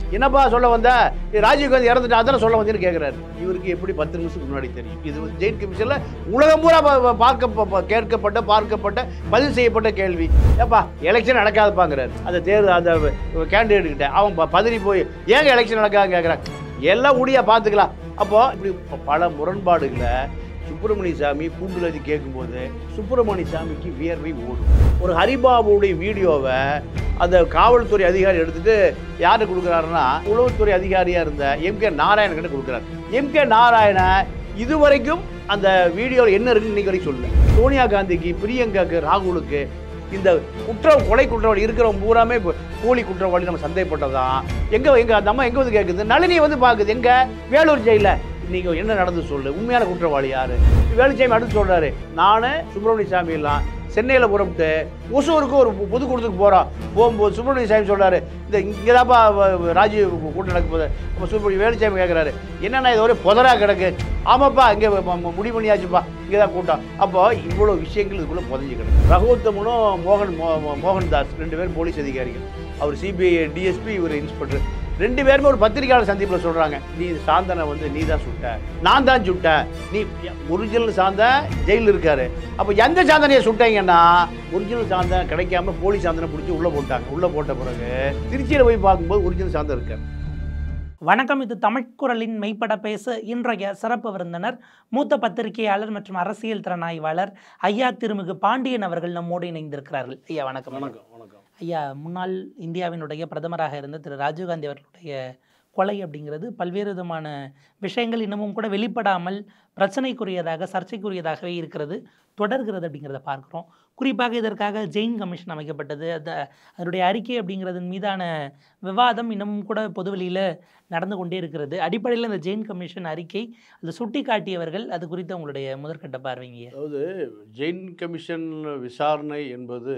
என்னப்பா சொல்ல வந்த ராஜீவ் காந்தி இறந்துட்டு அதெல்லாம் சொல்ல வந்தேன்னு கேட்குறாரு. இவருக்கு எப்படி 10 நிமிஷத்துக்கு முன்னாடி தெரியும்? இது வந்து ஜெயின் கமிஷனில் உலகம் பூரா கேட்கப்பட்ட பார்க்கப்பட்ட பதிவு செய்யப்பட்ட கேள்வி. ஏப்பா எலெக்ஷன் நடக்காதுப்பாங்கிறாரு. அந்த தேர்தல் அந்த கேண்டிடேட் கிட்ட அவன் பதறி போய் ஏங்க எலெக்ஷன் நடக்காதுன்னு கேட்குறாங்க. எல்லாம் முடியா பார்த்துக்கலாம். அப்போ இப்படி பல முரண்பாடுகளை சுப்பிரமணிய சாமி கூண்டுலதி கேட்கும்போது சுப்பிரமணிய சாமிக்கு வியர்வை ஓடும். ஒரு ஹரிபாபுடைய வீடியோவை அந்த காவல்துறை அதிகாரி எடுத்துட்டு யாருக்கு கொடுக்குறாருன்னா உளவுத்துறை அதிகாரியாக இருந்த எம்.கே. நாராயணன் கிட்ட கொடுக்குறாரு. எம்.கே. நாராயணன் இதுவரைக்கும் அந்த வீடியோவில் என்ன இருக்குன்னு இன்னைக்கு வரைக்கும் சொல்லல. சோனியா காந்திக்கு, பிரியங்காக்கு, ராகுலுக்கு இந்த கொலை குற்றவாளி இருக்கிறவங்க பூராமே போலி குற்றவாளி நம்ம சந்தேகப்பட்டதான். எங்க அந்த அம்மா எங்க வந்து கேட்குது, நளினி வந்து பார்க்குது எங்க வேலூர் ஜெயில. நீங்க என்ன நடந்து சொல்லு, உண்மையான குற்றவாளி யாரு? வேலுச்சாமி அடுத்து சொல்றாரு, நானு சுப்பிரமணிய சாமி எல்லாம் சென்னையில் புறப்பட்டு ஒசூருக்கு ஒரு பொதுக்கூட்டத்துக்கு போகிறோம். போகும்போது சுப்பிரமணிய சாமி சொல்கிறாரு, இங்கே தான்ப்பா ராஜீவ் கூட்டம் நடக்கும் போது. அப்போ சுப்பிரமணிய வேலுச்சாமி கேட்குறாரு, என்னென்னா இது ஒரு புதரா கிடக்கு. ஆமாப்பா இங்கே முடிவு பண்ணியாச்சுப்பா, இங்கே தான் கூட்டம். அப்போ இவ்வளோ விஷயங்கள் இதுக்குள்ளே புதஞ்சு கிடக்கு. ரகுத்தமனும் மோகன்தாஸ் 2 பேரும் போலீஸ் அதிகாரிகள். அவர் சிபிஐ டிஎஸ்பி, இவர் இன்ஸ்பெக்டர். 2 பேருமே ஒரு பத்திரிகையாளர் சந்திப்பில் சொல்கிறாங்க, நீ சாந்தனை வந்து நீ தான் சுட்ட, நான் தான் சுட்டேன். நீ ஒரிஜினல் சாந்தன் ஜெயிலில் இருக்காரு. அப்போ எந்த சாந்தனையை சுட்டாங்கன்னா ஒரிஜினல் சாந்தன் கிடைக்காம போலீஸ் சாந்தனை பிடிச்சி உள்ளே போட்டாங்க. உள்ளே போட்ட பிறகு திருச்சியில் போய் பார்க்கும்போது ஒரிஜினல் சாந்தன் இருக்கார். வணக்கம், இது தமிழ்குரலின் மெய்ப்பட பேசு. இன்றைய சிறப்பு விருந்தினர் மூத்த பத்திரிகையாளர் மற்றும் அரசியல் திறனாய்வாளர் ஐயா திருமிகு பாண்டியன் அவர்கள் நம்மோடு இணைந்திருக்கிறார்கள். ஐயா வணக்கம். வணக்கம். வணக்கம் ஐயா. முன்னாள் இந்தியாவினுடைய பிரதமராக இருந்த திரு ராஜீவ்காந்தி அவர்களுடைய கொலை அப்படிங்கிறது பல்வேறு விதமான விஷயங்கள் இன்னமும் கூட வெளிப்படாமல் பிரச்சனைக்குரியதாக சர்ச்சைக்குரியதாகவே இருக்கிறது, தொடர்கிறது அப்படிங்கிறத பார்க்குறோம். குறிப்பாக இதற்காக ஜெயின் கமிஷன் அமைக்கப்பட்டது. அதனுடைய அறிக்கை அப்படிங்கிறதன் மீதான விவாதம் இன்னமும் கூட பொதுவெளியில் நடந்து கொண்டே இருக்கிறது. அடிப்படையில் இந்த ஜெயின் கமிஷன் அறிக்கை அது சுட்டி காட்டியவர்கள், அது குறித்து உங்களுடைய முதற்கட்ட பார்வைங்க. அதாவது ஜெயின் கமிஷன் விசாரணை என்பது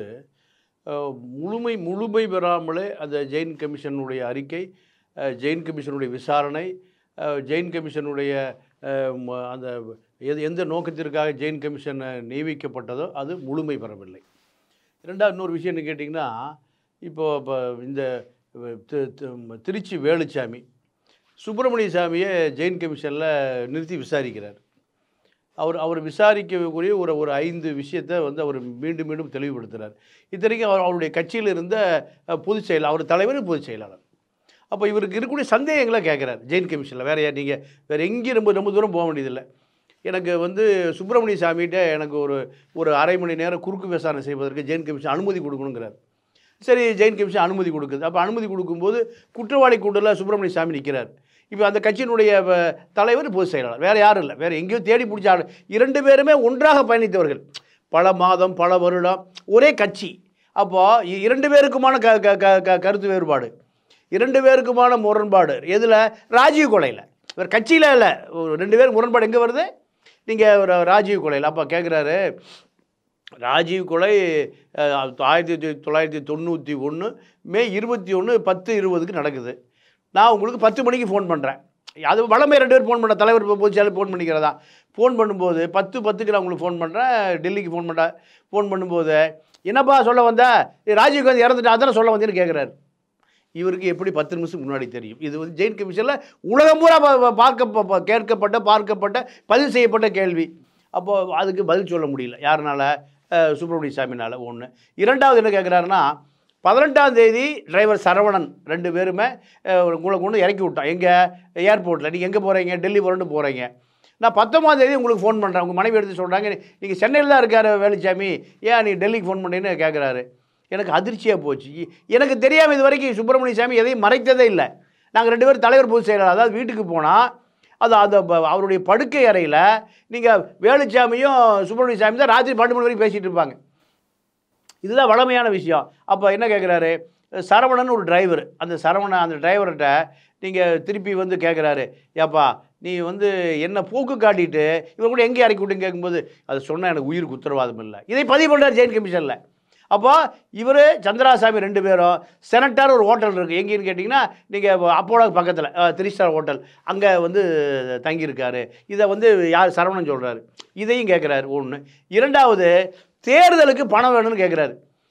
முழுமை பெறாமலே அந்த ஜெயின் கமிஷனுடைய அறிக்கை, ஜெயின் கமிஷனுடைய விசாரணை, ஜெயின் கமிஷனுடைய அந்த எந்த நோக்கத்திற்காக ஜெயின் கமிஷன் நியமிக்கப்பட்டதோ அது முழுமை பெறவில்லை. ரெண்டாவது இன்னொரு விஷயம்னு கேட்டிங்கன்னா, இப்போ இந்த திருச்சி வேலுச்சாமி சுப்பிரமணிய சாமியை ஜெயின் கமிஷனில் நிறுத்தி விசாரிக்கிறார். அவர் விசாரிக்கக்கூடிய ஒரு 5 விஷயத்தை வந்து அவர் மீண்டும் தெளிவுபடுத்துகிறார். இத்தனைக்கும் அவருடைய கட்சியில் இருந்த பொதுச் செயலாளர், அவர் தலைவர் பொதுச் செயலாளர். அப்போ இவருக்கு இருக்கக்கூடிய சந்தேகங்களை கேட்குறாரு ஜெயின் கமிஷனில். நீங்கள் வேறு எங்கேயும் ரொம்ப தூரம் போக வேண்டியதில்லை. எனக்கு வந்து சுப்பிரமணிய சாமிகிட்ட எனக்கு ஒரு அரை மணி நேரம் குறுக்கு விசாரணை செய்வதற்கு ஜெயின் கமிஷன் அனுமதி கொடுக்கணுங்கிறார். சரி, ஜெயின் கமிஷன் அனுமதி கொடுக்குது. அப்போ அனுமதி கொடுக்கும்போது குற்றவாளி கூண்டில் சுப்பிரமணிய சாமி நிற்கிறார். இப்போ அந்த கட்சியினுடைய தலைவர் பொதுச் செயலாளர், வேறு யாரும் இல்லை, வேறு எங்கேயோ தேடி பிடிச்ச 2 பேருமே ஒன்றாக பயணித்தவர்கள், பல மாதம் பல வருடம் ஒரே கட்சி. அப்போது 2 பேருக்குமான கருத்து வேறுபாடு, 2 பேருக்குமான முரண்பாடு எதில்? ராஜீவ் கொலையில். வேறு கட்சியில் இல்லை, 2 பேருக்கு முரண்பாடு எங்கே வருது? நீங்கள் ராஜீவ் கொலையில். அப்போ கேட்குறாரு, ராஜீவ் கொலை 1991 மே 21 10:20 நடக்குது. நான் உங்களுக்கு 10 மணிக்கு ஃபோன் பண்ணுறேன். அது வளமே 2 பேர் ஃபோன் பண்ண, தலைவர் பொதுச்செயலாளர் ஃபோன் பண்ணிக்கிறதா. ஃபோன் பண்ணும்போது 10:10 நான் உங்களுக்கு ஃபோன் பண்ணுறேன், டெல்லிக்கு ஃபோன் பண்ணும்போது என்னப்பா சொல்ல வந்த, ராஜீவ் காந்தி இறந்துட்டு அதெல்லாம் சொல்ல வந்தேன்னு கேட்குறாரு. இவருக்கு எப்படி 10 நிமிஷத்துக்கு முன்னாடி தெரியும்? இது வந்து ஜெயின் கமிஷனில் உலகம் பூரா கேட்கப்பட்ட பார்க்கப்பட்ட பதிவு செய்யப்பட்ட கேள்வி. அப்போது அதுக்கு பதில் சொல்ல முடியல யாருனால? சுப்பிரமணிய சாமினால். ஒன்று. இரண்டாவது என்ன கேட்குறாருன்னா, 18ஆம் தேதி டிரைவர் சரவணன் 2 பேருமே உங்களை கொண்டு இறக்கி விட்டான். எங்கே? ஏர்போர்ட்டில். நீங்கள் எங்கே போகிறீங்க? டெல்லி போகிறீங்க. நான் 19ஆம் தேதி உங்களுக்கு ஃபோன் பண்ணுறேன். உங்கள் மனைவி எடுத்து சொல்கிறாங்க, நீங்கள் சென்னையில் தான் இருக்கார் வேலுச்சாமி, ஏன் நீ டெல்லிக்கு ஃபோன் பண்ணுறீன்னு கேட்குறாரு. எனக்கு அதிர்ச்சியாக போச்சு. எனக்கு தெரியாமல் இது வரைக்கும் சுப்பிரமணிய சாமி எதையும் மறைத்ததே இல்லை. நாங்கள் 2 பேரும் தலைவர் பொதுச் செயலாளர். அதாவது வீட்டுக்கு போனால் அந்த அவருடைய படுக்கை அறையில் நீங்கள் வேலுச்சாமியும் சுப்பிரமணிய சாமி தான் ராத்திரி 12 மணி வரைக்கும் பேசிகிட்டு இருப்பாங்க. இதுதான் வளமையான விஷயம். அப்போ என்ன கேட்குறாரு, சரவணன் ஒரு டிரைவர், அந்த டிரைவர்கிட்ட நீங்கள் திருப்பி வந்து கேட்குறாரு, ஏப்பா நீ வந்து என்ன போக்கு காட்டிட்டு இவர் கூட எங்கே இறக்கி விட்டுன்னு கேட்கும்போது, அது சொன்னால் எனக்கு உயிருக்கு உத்தரவாதம் இல்லை. இதை பதிவு பண்ணுறார் ஜெயின் கமிஷனில். அப்போ இவர் சந்திராசாமி 2 பேரும் செனட்டார் ஒரு ஹோட்டல் இருக்குது, எங்கேன்னு கேட்டிங்கன்னா நீங்கள் அப்போலோ பக்கத்தில் 3 ஸ்டார் ஹோட்டல், அங்கே வந்து தங்கியிருக்காரு. இதை வந்து யார்? சரவணன் சொல்கிறாரு. இதையும் கேட்குறாரு. ஒன்று. இரண்டாவது, தேர்தலுக்கு பணம் வேணும்னு கேட்குறாரு.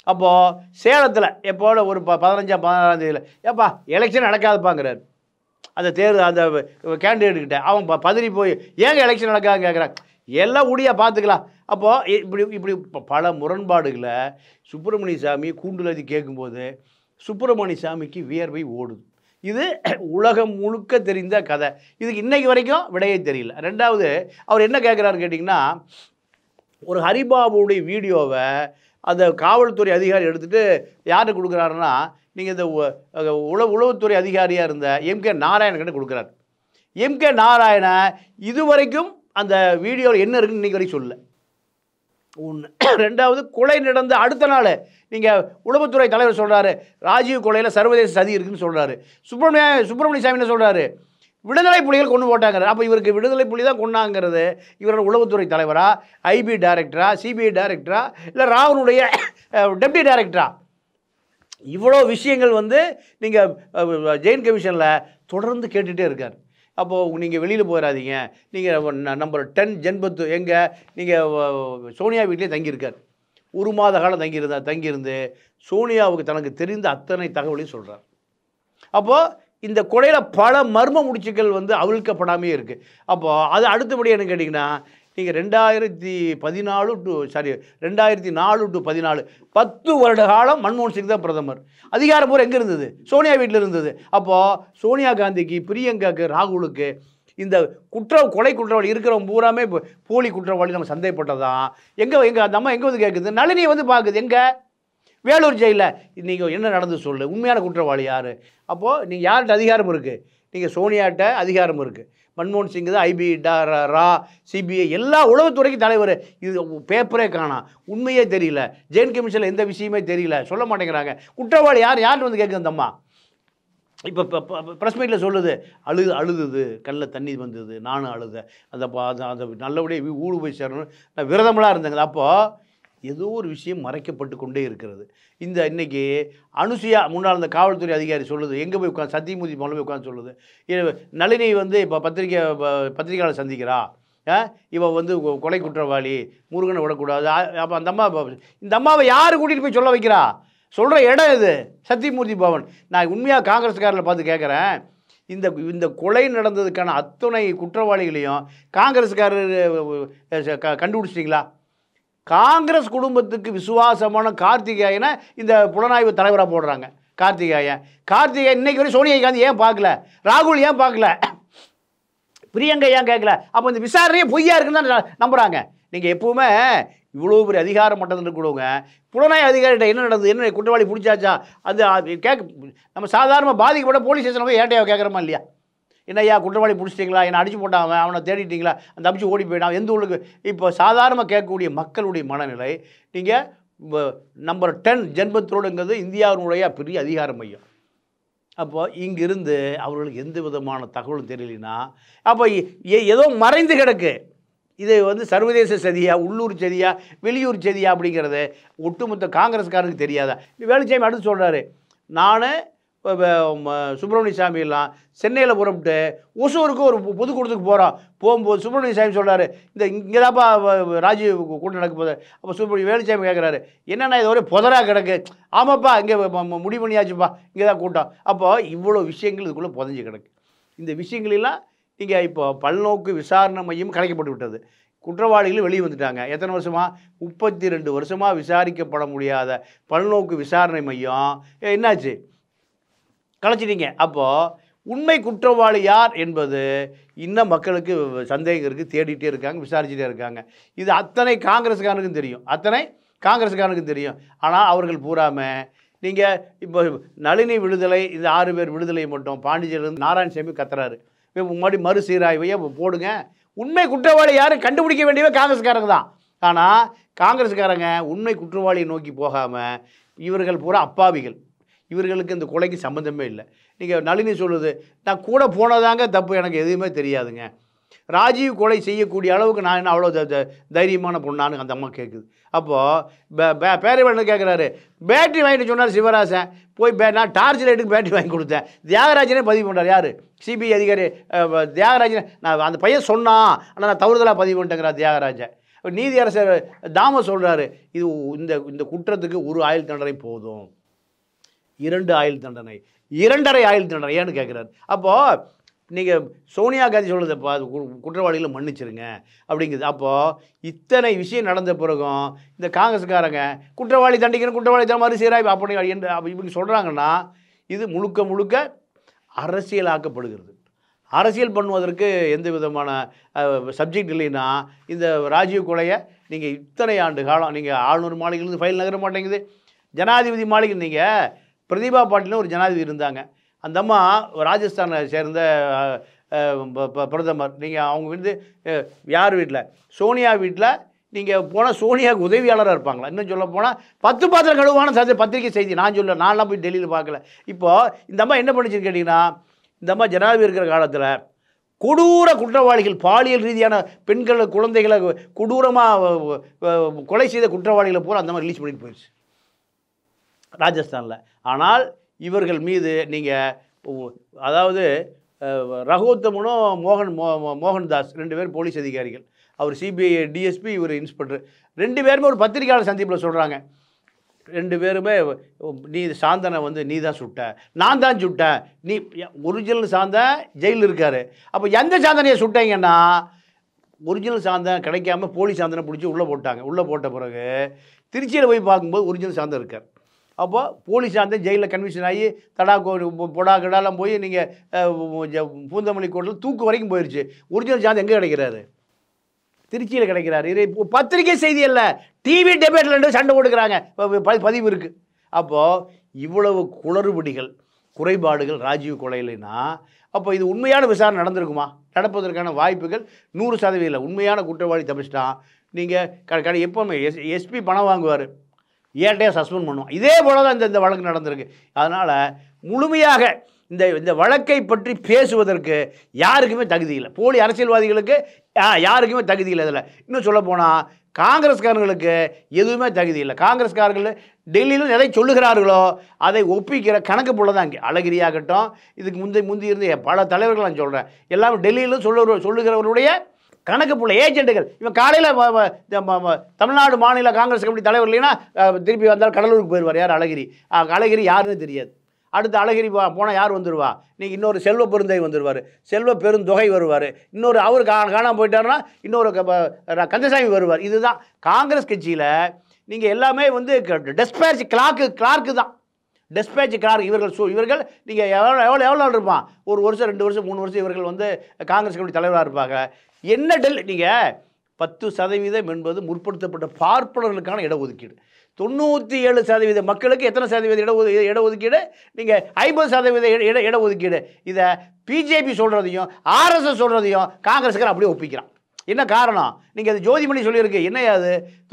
அப்போது சேலத்தில் எப்போது ஒரு 15-16 தேதியில் ஏப்பா எலெக்ஷன் நடக்காதுப்பாங்கிறார். அந்த அந்த கேண்டிடேட்டுக்கிட்ட அவன் பதறி போய் ஏங்க எலெக்ஷன் நடக்காதுன்னு கேட்குறான். எல்லாம் உடியா பார்த்துக்கலாம். அப்போது இப்படி பல முரண்பாடுகளை சுப்பிரமணிய சாமி கூண்டுலதி கேட்கும்போது சுப்பிரமணிய சாமிக்கு வியர்வை ஓடுது. இது உலகம் முழுக்க தெரிந்த கதை. இதுக்கு இன்றைக்கு வரைக்கும் விடையே தெரியல. ரெண்டாவது அவர் என்ன கேட்குறாரு கேட்டிங்கன்னா, ஒரு ஹரிபாபுடைய வீடியோவை அந்த காவல்துறை அதிகாரி எடுத்துகிட்டு யாருக்கு கொடுக்குறாருன்னா, நீங்கள் இந்த உளவுத்துறை அதிகாரியாக இருந்த எம்கே நாராயணன்கிட்ட கொடுக்குறாரு. எம்கே நாராயணன் இதுவரைக்கும் அந்த வீடியோவில் என்ன இருக்குன்னு இன்றைக்கி வரைக்கும் சொல்லல. ஒன்று. ரெண்டாவது கொலை நடந்த அடுத்த நாள் நீங்கள் உளவுத்துறை தலைவர் சொல்கிறாரு ராஜீவ் கொலையில் சர்வதேச சதி இருக்குன்னு சொல்கிறாரு. சுப்பிரமணிய சாமி என்ன சொல்கிறாரு, விடுதலை புலிகள் கொண்டு போட்டாங்க. அப்போ இவருக்கு விடுதலை புலி தான் கொண்டாங்கிறது இவரோட உளவுத்துறை தலைவரா, ஐபி டைரக்டரா, சிபிஐ டைரக்டரா, இல்லை ராவனுடைய டெப்டி டைரக்டரா? இவ்வளோ விஷயங்கள் நீங்கள் ஜெயின் கமிஷனில் தொடர்ந்து கேட்டுகிட்டே இருக்கார். அப்போது நீங்கள் வெளியில் போயிடாதீங்க, நீங்கள் நம்பர் 10 ஜென்பத்து எங்கே நீங்கள் சோனியா வீட்டிலே தங்கியிருக்கார். 1 மாத காலம் தங்கியிருந்து சோனியாவுக்கு தனக்கு தெரிந்த அத்தனை தகவலையும் சொல்கிறார். அப்போது இந்த கொலையில் பல மர்ம முடிச்சுக்கள் அவிழ்க்கப்படாமே இருக்குது. அப்போது அது அடுத்தபடி என்ன கேட்டிங்கன்னா, நீங்கள் 2014 to 14 10 வருட காலம் மன்மோகன் சிங் தான் பிரதமர். அதிகாரப்பூர்வம் எங்கே இருந்தது? சோனியா வீட்டில் இருந்தது. அப்போது சோனியா காந்திக்கு, பிரியங்காக்கு, ராகுலுக்கு இந்த கொலை குற்றவாளி இருக்கிறவங்க பூராமே போலி குற்றவாளி நம்ம சந்தேகப்பட்டதான். எங்கே அந்த அம்மா எங்கே கேட்குது, நளினியை பார்க்குது. எங்கே? வேலூர் ஜெயிலில். நீங்கள் என்ன நடந்து சொல்லு, உண்மையான குற்றவாளி யார்? அப்போது நீங்கள் யார்கிட்ட அதிகாரம் இருக்குது? நீங்கள் சோனியாட்ட அதிகாரம் இருக்குது. மன்மோகன் சிங் தான் ஐபி ரா, சிபிஐ எல்லா உளவுத்துறைக்கு தலைவர். இது பேப்பரே காணாம், உண்மையே தெரியல, ஜெயின் கமிஷனில் எந்த விஷயமே தெரியல, சொல்ல மாட்டேங்கிறாங்க. குற்றவாளி யார்கிட்ட கேட்குது அந்த அம்மா? இப்போ ப்ரெஸ் மீட்டில் சொல்லுது, அழுதுது, கண்ணில் தண்ணி வந்தது, நானும் அழுதேன், அந்த நல்லபடியாக ஊடு போய் சேரணும், நான் விரதமெல்லாம் இருந்தேங்க. அப்போது ஏதோ ஒரு விஷயம் மறைக்கப்பட்டு கொண்டே இருக்கிறது. இன்னைக்கு அனுசுயா முன்னாள் அந்த காவல்துறை அதிகாரி சொல்லுது, எங்கே போய் உட்காந்து சத்தியமூர்த்தி மேலே போய் உட்காந்து சொல்லுது, நளினி இப்போ பத்திரிகையாளர் சந்திக்கிறா, இவன் கொலை குற்றவாளி, முருகனை விடக்கூடாது. அப்போ இந்த அம்மாவை யார் கூட்டிகிட்டு போய் சொல்ல வைக்கிறா? சொல்கிற இடம் இது சத்தியமூர்த்தி பவன். நான் உண்மையாக காங்கிரஸ்காரில் பார்த்து கேட்குறேன், இந்த கொலை நடந்ததுக்கான அத்தனை குற்றவாளிகளையும் காங்கிரஸ்காரர் கண்டுபிடிச்சிட்டிங்களா? காங்கிரஸ் குடும்பத்துக்கு விசுவாசமான கார்த்திகேயனை இந்த புலனாய்வு தலைவராக போடுறாங்க. கார்த்திகேயன் இன்னைக்கு வரை சோனியா காந்தி ஏன் பார்க்கல? ராகுல் ஏன் பார்க்கல? பிரியங்கா ஏன் கேட்கல? அப்போ இந்த விசாரணையே பொய்யா இருக்குன்னு தான் நம்புகிறாங்க. நீங்கள் எப்பவுமே இவ்வளோ பெரிய அதிகார மட்டத்தில் இருக்கக்கூடவங்க புலனாய்வு அதிகாரிகிட்ட என்ன நடந்தது, என்ன குற்றவாளி பிடிச்சாச்சா, நம்ம சாதாரணமாக பாதிக்கப்பட்ட போலீஸ் ஸ்டேஷனில் போய் ஏட்டையாக கேட்குறோமா இல்லையா? என்னையா குற்றவாளி பிடிச்சிட்டிங்களா, என்னை அடிச்சு போட்டான், அவனை தேடிட்டிங்களா, அந்த அடிச்சு ஓடி போயிட்டான், எந்த ஊருக்கு? இப்போ சாதாரணமாக கேட்கக்கூடிய மக்களுடைய மனநிலை, நீங்கள் நம்பர் 10 ஜென்பத்தோடுங்கிறது இந்தியாவினுடைய பெரிய அதிகார மையம். அப்போது இங்கிருந்து அவர்களுக்கு எந்த விதமான தகவலும் தெரியலனா, அப்போ ஏதோ மறைந்து கிடக்கு. இது சர்வதேச சதியா, உள்ளூர் சதியா, வெளியூர் சதியா அப்படிங்கிறது ஒட்டுமொத்த காங்கிரஸ்காரருக்கு தெரியாதா? வேலுச்சாமி அடுத்து சொல்கிறாரு, நான் சுப்பிரமணிய சாமி எல்லாம் சென்னையில் புறப்பட்டு ஒசூருக்கு ஒரு பொதுக்கூட்டத்துக்கு போகும்போது சுப்பிரமணிய சாமி சொல்கிறாரு, இங்கே தான்ப்பா ராஜீவ் கூட்டம் நடக்க போகுது. அப்போ வேலுச்சாமி கேட்குறாரு, என்னென்னா இது ஒரே புதராக கிடக்கு. ஆமாப்பா, இங்கே முடிவு பண்ணியாச்சுப்பா, இங்கே தான் கூட்டம். அப்போது இவ்வளோ விஷயங்கள் இதுக்குள்ளே புதஞ்சு கிடக்கு. இந்த விஷயங்களெல்லாம் நீங்கள் இப்போ பல்நோக்கு விசாரணை மையம் கலைக்கப்பட்டு விட்டது. குற்றவாளிகள் வெளியே வந்துட்டாங்க. எத்தனை வருஷமாக? 32 வருஷமாக விசாரிக்கப்பட முடியாத பல்நோக்கு விசாரணை மையம் என்னாச்சு? கலைச்சிட்டீங்க. அப்போது உண்மை குற்றவாளி யார் என்பது இன்னும் மக்களுக்கு சந்தேகம் இருக்குது, தேடிகிட்டே இருக்காங்க, விசாரிச்சுட்டே இருக்காங்க. இது அத்தனை காங்கிரஸ்காரனுக்கும் தெரியும். ஆனால் அவர்கள் பூராமல் நீங்கள் இப்போ நளினி விடுதலை, இந்த 6 பேர் விடுதலை மட்டும் பாண்டிச்சேரியிலிருந்து நாராயணசாமி கத்துறாரு, மறு சீராய்வையே போடுங்க. உண்மை குற்றவாளி யாரும் கண்டுபிடிக்க வேண்டியவே காங்கிரஸ்காரங்க தான். ஆனால் காங்கிரஸ்காரங்க உண்மை குற்றவாளியை நோக்கி போகாமல் இவர்கள் பூரா அப்பாவிகள், இவர்களுக்கு இந்த கொலைக்கு சம்மந்தமே இல்லை. நீங்கள் நளினி சொல்லுது, நான் கூட போனதாங்க தப்பு, எனக்கு எதுவுமே தெரியாதுங்க. ராஜீவ் கொலை செய்யக்கூடிய அளவுக்கு நான் என்ன அவ்வளோ தைரியமான பொண்ணான்னு அந்த அம்மா கேட்குது. அப்போது பேரவன் கேட்குறாரு, பேட்டரி வாங்கிட்டு சொன்னார் சிவராசன், போய் நான் டார்ச் லைட்டுக்கு பேட்டரி வாங்கி கொடுத்தேன். தியாகராஜனே பதிவு பண்ணுறார். யார்? சிபிஐ அதிகாரி தியாகராஜன். நான் அந்த பையன் சொன்னான், ஆனால் நான் தவறுதலாக பதிவு பண்ணிட்டேங்கிறா தியாகராஜன். நீதியரசர் தாம சொல்கிறாரு, இது இந்த குற்றத்துக்கு ஒரு ஆயுள் தண்டனை போதும், 2 ஆயுள் தண்டனை, 2.5 ஆயுள் தண்டனை ஏன்னு கேட்குறாரு. அப்போது நீங்கள் சோனியா காந்தி சொல்கிறது குற்றவாளிகளை மன்னிச்சிருங்க அப்படிங்குது. அப்போது இத்தனை விஷயம் நடந்த பிறகும் இந்த காங்கிரஸ்காரங்க குற்றவாளி தண்டிக்கணும், குற்றவாளி தான் மறுசீராய் அப்படி இப்படி சொல்கிறாங்கன்னா இது முழுக்க முழுக்க அரசியலாக்கப்படுகிறது. அரசியல் பண்ணுவதற்கு எந்த விதமான சப்ஜெக்ட் இல்லைன்னா இந்த ராஜீவ் கொலையை நீங்கள் இத்தனை ஆண்டு காலம் நீங்கள் ஆளுநர் மாளிகையிலேருந்து ஃபைல் நகர மாட்டேங்குது. ஜனாதிபதி மாளிகை நீங்கள் பிரதிபா பாட்டீல்னு ஒரு ஜனாதிபதி இருந்தாங்க. அந்த அம்மா ராஜஸ்தானை சேர்ந்த பிரதமர். நீங்கள் அவங்க வந்து யார் வீட்டில், சோனியா வீட்டில் நீங்கள் போனால் சோனியாவுக்கு உதவியாளராக இருப்பாங்களா? இன்னும் சொல்ல போனால் 10 பாத்திரம் கழுவான பத்திரிகை செய்தி நான்லாம் போய் டெல்லியில் பார்க்கல. இப்போது இந்த அம்மா என்ன பண்ணிச்சுன்னு கேட்டிங்கன்னா, இந்த அம்மா ஜனாதிபதி இருக்கிற காலத்தில் கொடூர குற்றவாளிகள், பாலியல் ரீதியான பெண்கள் குழந்தைகளை கொடூரமாக கொலை செய்த குற்றவாளிகளை பூரா அந்த மாதிரி ரிலீஸ் பண்ணிட்டு போயிடுச்சு ராஜஸ்தானில். ஆனால் இவர்கள் மீது நீங்கள் அதாவது ரகோத்தமனும் மோகன்தாஸ் 2 பேர் போலீஸ் அதிகாரிகள், அவர் சிபிஐ டிஎஸ்பி, இவர் இன்ஸ்பெக்டர், 2 பேருமே ஒரு பத்திரிகையாளர் சந்திப்பில் சொல்கிறாங்க, 2 பேருமே நீ சாந்தனை வந்து நீ தான் சுட்ட, நான் தான் சுட்டேன், நீ ஒரிஜினல் சாந்தன் ஜெயிலில் இருக்கார். அப்போ எந்த சாந்தனையை சுட்டீங்கன்னா ஒரிஜினல் சாந்தன் கிடைக்காம போலி சாந்தனை பிடிச்சி உள்ளே போட்டாங்க. உள்ளே போட்ட பிறகு திருச்சியில் போய் பார்க்கும்போது ஒரிஜினல் சாந்தன் இருக்கார். அப்போ போலீஸ் சாந்தன் ஜெயிலில் கன்விஷன் ஆகி பொடா கிடாலாம் போய் நீங்கள் பூந்தமல்லி கோர்ட்டில் தூக்கு வரைக்கும் போயிடுச்சு. ஒரிஜினல் சாந்தன் எங்கே கிடைக்கிறாரு? திருச்சியில் கிடைக்கிறாரு. இது பத்திரிகை செய்தி அல்ல, டிவி டிபேட்டில் சண்டை போட்டுக்கிறாங்க, பதிவு இருக்குது. அப்போது இவ்வளவு குளறுபடிகள் குறைபாடுகள் ராஜீவ் கொலையிலனா அப்போ இது உண்மையான விசாரணை நடந்திருக்குமா? நடப்பதற்கான வாய்ப்புகள் 100% இல்லை. உண்மையான குற்றவாளி தப்பிச்சிட்டான். நீங்கள் எப்போவுமே எஸ்பி பணம் வாங்குவார், ஏட்டையாக சஸ்பெண்ட் பண்ணுவோம். இதே போல தான் இந்த வழக்கு நடந்திருக்கு. அதனால் முழுமையாக இந்த வழக்கை பற்றி பேசுவதற்கு யாருக்குமே தகுதி இல்லை. போலி அரசியல்வாதிகளுக்கு யாருக்குமே தகுதி இல்லை. இதில் இன்னும் சொல்லப்போனால் காங்கிரஸ்காரர்களுக்கு எதுவுமே தகுதி இல்லை. காங்கிரஸ்காரர்கள் டெல்லியில் எதை சொல்லுகிறார்களோ அதை ஒப்பிக்கிற கணக்கு போல தான் இங்கே அழகிரியாகட்டும், இதுக்கு முந்தி இருந்த பல தலைவர்கள் நான் சொல்கிறேன், எல்லாமே டெல்லியிலும் சொல்லுகிறவருடைய கணக்கு புள்ள ஏஜென்ட்டுகள். இவன் காலையில் தமிழ்நாடு மாநில காங்கிரஸ் கமிட்டி தலைவர் இல்லைன்னா திருப்பி வந்தால் கடலூருக்கு போயிடுவார். யார்? அழகிரி யாருன்னு தெரியாது. அடுத்து அழகிரி போனால் யார் வந்துடுவா? நீங்கள் இன்னொரு செல்வ பெருந்தை வந்துடுவார், செல்வ பெருந்தொகை வருவார், இன்னொரு அவர் காணாமல் போயிட்டாருன்னா இன்னொரு கந்தசாமி வருவார். இதுதான் காங்கிரஸ் கட்சியில். நீங்கள் எல்லாமே வந்து டெஸ்பேச் கிளார்க்கு தான், டெஸ்பேச் கிளார்க். இவர்கள் நீங்கள் எவ்வளோ இருப்பான்? 1 வருஷம் 2 வருஷம் 3 வருஷம் இவர்கள் வந்து காங்கிரஸ் கமிட்டி தலைவராக இருப்பாங்க. என்ன நீங்கள் 10% என்பது முற்படுத்தப்பட்ட பார்ப்பனர்களுக்கான இடஒதுக்கீடு. 97% மக்களுக்கு எத்தனை சதவீத இடஒதுக்கீடு? நீங்கள் 50% இடஒதுக்கீடு. இதை பிஜேபி சொல்கிறதையும் ஆர்எஸ்எஸ் சொல்கிறதையும் காங்கிரஸுக்கார அப்படியே ஒப்பிக்கிறான். என்ன காரணம்? நீங்கள் அது ஜோதிமணி சொல்லியிருக்கு. என்னையாது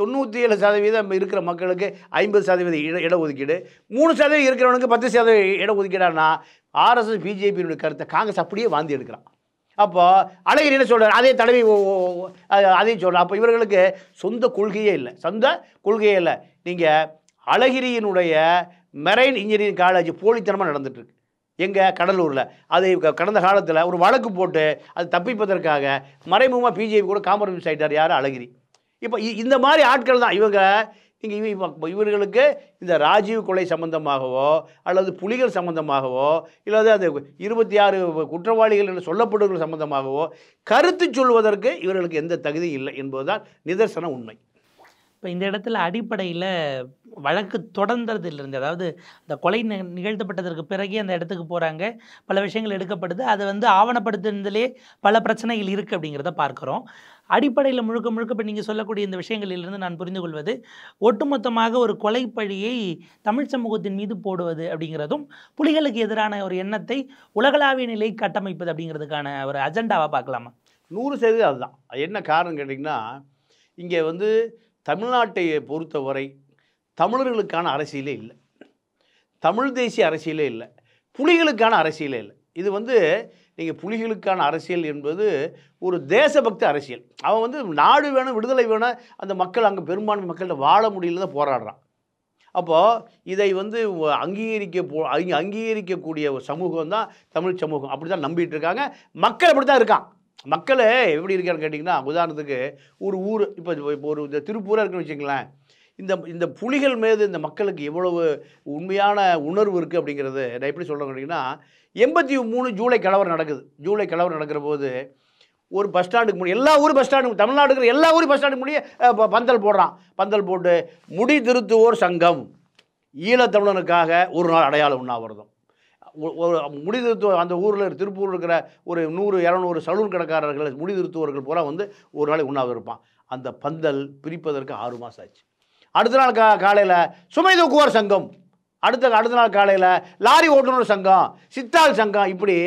97% இருக்கிற மக்களுக்கு 50% இடஒதுக்கீடு, 3% இருக்கிறவனுக்கு 10% இடஒதுக்கீடானா ஆர்எஸ்எஸ் பிஜேபியினுடைய கருத்தை காங்கிரஸ் அப்படியே வாந்தி எடுக்கிறான். அப்போ அழகிரி என்ன சொல்கிறார்? அதே தடவை அதையும் சொல்கிறார். அப்போ இவர்களுக்கு சொந்த கொள்கையே இல்லை. நீங்கள் அழகிரியினுடைய மெரைன் இன்ஜினியரிங் காலேஜ் போலித்தனமாக நடந்துகிட்ருக்கு எங்கே? கடலூரில். அதை கடந்த காலத்தில் ஒரு வழக்கு போட்டு அது தப்பிப்பதற்காக மறைமுகமாக பிஜேபி கூட காம்ப்ரமைஸ் ஆகிட்டார். யார்? அழகிரி. இப்போ இந்த மாதிரி ஆட்கள் தான் இவங்க. நீங்கள் இவர்களுக்கு இந்த ராஜீவ் கொலை சம்பந்தமாகவோ அல்லது புலிகள் சம்பந்தமாகவோ இல்லாத அந்த 26 குற்றவாளிகள் என்று சொல்லப்படுகிற சம்பந்தமாகவோ கருத்து சொல்வதற்கு இவர்களுக்கு எந்த தகுதியும் இல்லை என்பதுதான் நிதர்சன உண்மை. இப்போ இந்த இடத்துல அடிப்படையில் வழக்கு தொடர்ந்ததிலிருந்து, அதாவது இந்த கொலை நிகழ்த்தப்பட்டதற்கு பிறகே அந்த இடத்துக்கு போகிறாங்க, பல விஷயங்கள் எடுக்கப்படுது, அதை வந்து ஆவணப்படுத்துனதுலே பல பிரச்சனைகள் இருக்குது அப்படிங்கிறத பார்க்குறோம். அடிப்படையில் முழுக்க முழுக்க இப்போ நீங்கள் சொல்லக்கூடிய இந்த விஷயங்களிலிருந்து நான் புரிந்து கொள்வது, ஒட்டுமொத்தமாக ஒரு கொலைப்பழியை தமிழ் சமூகத்தின் மீது போடுவது அப்படிங்கிறதும் புலிகளுக்கு எதிரான ஒரு எண்ணத்தை உலகளாவிய நிலை கட்டமைப்பது அப்படிங்கிறதுக்கான ஒரு அஜெண்டாவாக பார்க்கலாமா? 100% அதுதான். என்ன காரணம் கேட்டிங்கன்னா, இங்கே வந்து தமிழ்நாட்டை பொறுத்தவரை தமிழர்களுக்கான அரசியலே இல்லை, தமிழ் தேசிய அரசியலே இல்லை, புலிகளுக்கான அரசியலே இல்லை. இது வந்து நீங்கள் புலிகளுக்கான அரசியல் என்பது ஒரு தேசபக்தி அரசியல். அவன் வந்து நாடு வேணும், விடுதலை வேணும், அந்த மக்கள் அங்கே பெரும்பான்மை மக்கள்கிட்ட வாழ முடியல தான் போராடுறான். அப்போது இதை வந்து அங்கீகரிக்கக்கூடிய ஒரு சமூகம் தான் தமிழ் சமூகம். அப்படி தான் நம்பிட்டு இருக்காங்க. மக்கள் அப்படி தான் இருக்கான். மக்களே எப்படி இருக்கான்னு கேட்டிங்கன்னா, உதாரணத்துக்கு ஒரு ஊர் இப்போ ஒரு திருப்பூராக இருக்குன்னு வச்சுங்களேன். இந்த இந்த புலிகள் மீது இந்த மக்களுக்கு எவ்வளவு உண்மையான உணர்வு இருக்குது அப்படிங்கிறது நான் எப்படி சொல்கிறேன்னு கேட்டிங்கன்னா, 83 ஜூலை கலவரம் நடக்குது. ஜூலை கலவரம் நடக்கிற போது ஒரு பஸ் ஸ்டாண்டுக்கு முன்னாடி எல்லா ஊர் பஸ் ஸ்டாண்டு தமிழ்நாடு இருக்கிற எல்லா ஊர் பஸ் ஸ்டாண்டுக்கு முன்னாடியே பந்தல் போடுறான். பந்தல் போட்டு முடி திருத்துவோர் சங்கம் ஈழத்தமிழனுக்காக ஒரு நாள் அடையாள உண்ணாவிரதம். ஒரு முடி திருத்துவ அந்த ஊரில் திருப்பூர் இருக்கிற ஒரு 100-200 சலூன் கடைக்காரர்கள் முடி திருத்துவர்கள் பூரா வந்து ஒரு நாளைக்கு உண்ணாவிரதம் இருப்பான். அந்த பந்தல் பிரிப்பதற்கு 6 மாதம் ஆச்சு. அடுத்த நாள் காலையில் சுமை தூக்குவோர் சங்கம், அடுத்த நாள் காலையில் லாரி ஓட்டுநர் சங்கம், சித்தாள் சங்கம், இப்படி